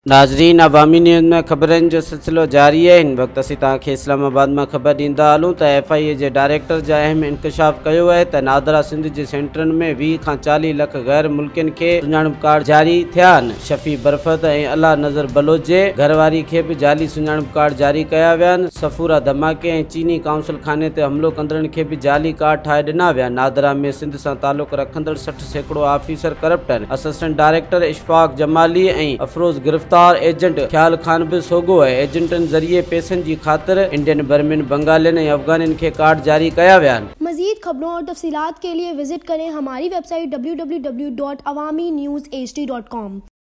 नाज़रीन, अवामी न्यूज़ में खबरनि जो सिलसिलो जारी है। इन वक्त असीं तव्हांखे इस्लामाबाद में खबर ॾींदा हलूं त FIA जे डायरेक्टर जा अहम इंकशाफ कयो आहे त नादरा सिंध जे सेंटरनि में 20 खां 40 लख गैर मुल्किन खे सुञाणप कार्ड जारी थिया आहिनि। शफ़ी बरफ़त ऐं अला नज़र बलोच जे घरवारी खे बि जाली सुञाणप कार्ड जारी कया विया आहिनि। सफूरा धमाके ऐं चीनी काउंसिल खाने ते हमलो कंदड़नि खे बि जाली कार्ड ठाहे ॾिना विया। नादरा में सिंध सां तालुक़ रखंदड़ 60% ऑफिसर करप्ट आहिनि। असिस्टेंट डायरेक्टर इशफाक जमाली ऐं अफरोज़ गिरफ्तार एजेंट ख्याल खान भी सोगो है। एजेंटन जरिए पैसनि जी ख़ातिर इंडियन बर्मिन बंगालियन ऐं अफगानिन के कार्ड जारी कया विया आहिनि। मजीद खबरों और तफसीलात के लिए विजिट करें हमारी वेबसाइट www.awamiNewsHD.com।